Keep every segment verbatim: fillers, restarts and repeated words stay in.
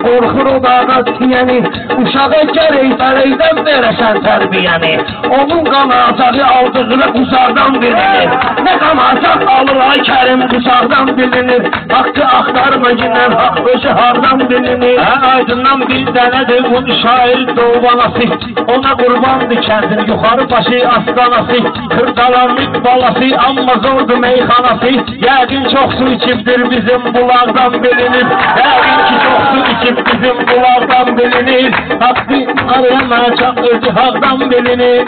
Qorxur o dağa tiyəni, uşağa gərək fəreydən verəsən tərbiyəni. Onun qanacağı aldığını qusardan bilinir. Nə qanacaq alır ay Kərim qusardan bilinir. Haqqı axtarma ginən, haqq özü hardan bilinir. Hə, aydından bir dənədir un şair doğbanası. Ona qurbandı kəndin yuxarı başı astanası. Kırdalanlık balası amma zordu meyxanası. Yəqin çox su içibdir bizim bulaqdan bilinir. Yəqin ki çox su içib bizim bulaqdan bilinir. Haqqı arayamayacaq özü haqdan bilinir.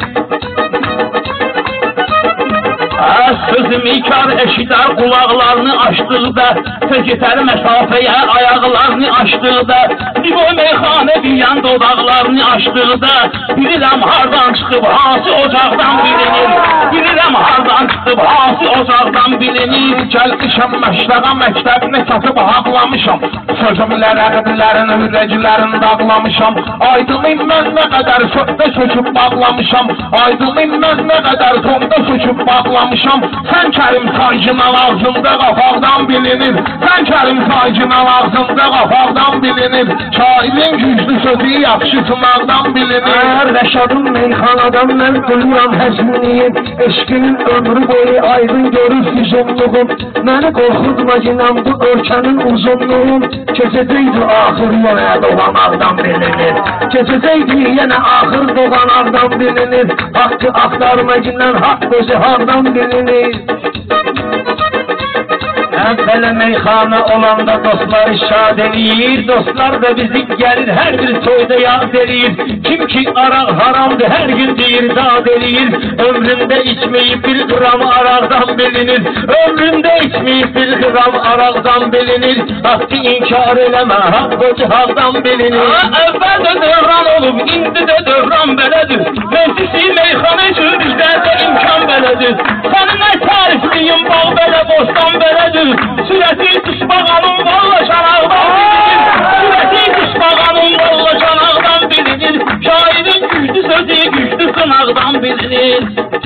Sözüm ikar eşidər qulaqlarını açdıqda, təcətər məsafəyə ayaqlarını açdıqda, Niboy meyxanə deyən dodaqlarını açdıqda, bilirəm hardan çıxıb hansı ocaqdan bilinir, bilirəm hardan çıxıb hansı ocaqdan bilinir. Gəlmişəm məşləqə məktəbini satıb haqlamışam, sözümlər əqdilərin ürəclərini dağlamışam, aydınım mən nə qədər söhbə söküb bağlamışam, aydınım mən nə qədər sonda söküb bağlamışam. Sen Kerim Saycı'nın ağzında qafaqdan bilinir. Sen Kerim Saycı'nın ağzında qafaqdan bilinir. Şairin güclü sözü yaxşı sınaqdan bilinir. Ər Rəşadın meyxanadan mən duyuram həzminiyim. Eşkinin ömrü boyu aydın görür füzunluğum. Məni qorxutma ginəm bu ölkənin uzunluğum. Keçəcəkdi axır yenə doğanaqdan bilinir. Keçəcəkdi yenə axır doğanaqdan bilinir. Haqqı axtarma ginən haqq özü hardan bilinir. Əvvələ meyxana olanda dostlar şad eləyir, dostlar da bizi gəlir, hər bir toyda yad eləyir. Kim ki araq haramdır, hər gün deyir, dad eləyir. Ömründə içməyib bir qram araqdan bilinir, ömründə içməyib bir qram araqdan bilinir. Haqqı inkar eləmə, haqq özü haqdan bilinir. Əvvəldə dövran olub, indi də dövran belədir. Meclisi meyxana üçün bizlərdə imkan belədir. Sənin nə tarifliyim, bağ belə, bostan belədir. Sürəti düşbağanın valla çanaqdan bilinir. Sürəti düşbağanın valla çanaqdan bilinir. Şairin güclü sözü güclü sınaqdan bilinir.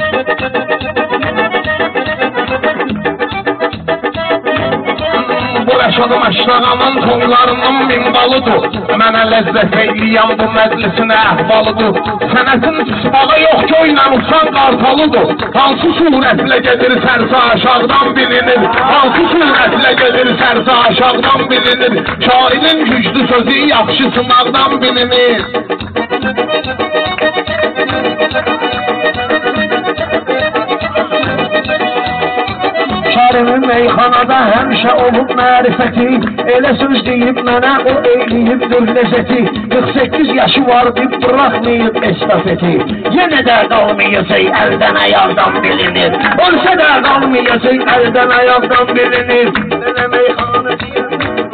Bu Rəşadım Əşrağanın tonlarının minbalıdır. Mənə ləzzət eyləyən bu məclisinə əhvalıdır. Sənətin düşbağı yox ki o ilə uçan qartalıdır. Hansı surətlə gedir sərsə aşağıdan bilinir. Hansı surətlə gedir sərsə aşağıdan bilinir. Şairin güclü sözü yaxşı sınaqdan bilinir. Kərimin meyxanada həmişə olub mərifəti. Elə söz deyib mənə o eyləyibdir ləzzəti. qırx səkkiz yaşı var deyib bıraxmayıb estafeti. Yenə də qalmayacaq əldən ayaqdan bilinir. Ölsə də qalmayacaq əldən ayaqdan bilinir. Mənə meyxana deyir.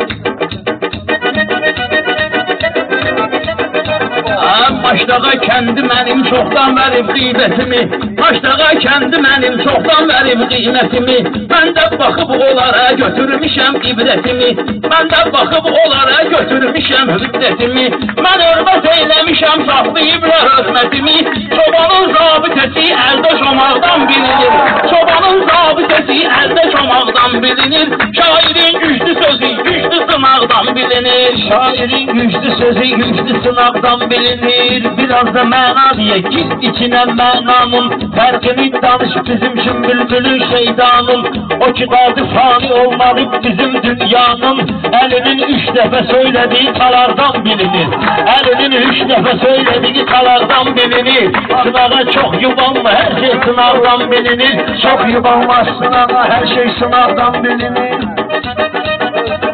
Başdağa kəndi mənim çoxdan verib qiymətimi. Başdağa kəndi mənim çoxdan verib qiymətimi. Mən də baxıb onlara götürmüşəm ibrətimi. Mən də baxıb onlara götürmüşəm hüddətimi. Mən örmət eyləmişəm, saxlayıblar hörmətimi. Çobanın zabitəsi əldə şomaqdan bilinir. Çobanın zabitəsi əldə şomaqdan bilinir. Şairin güclü sözü güclü sınaqdan bilinir. Şairin güclü sözü güclü sınaqdan bilinir. Biraz da məna diye gir içine mənanın. Fərqini danış bizim üçün bülbülü şeydanın. O ki qaldı fani olmalı bizim dünyanın. Əlinin üç dəfə söylediği talardan bilinir. Əlinin üç dəfə söylediği talardan bilinir. Sınağa çox yubanma, hər şey sınavdan bilinir. Çox yubanma sınağa, hər şey sınavdan bilinir.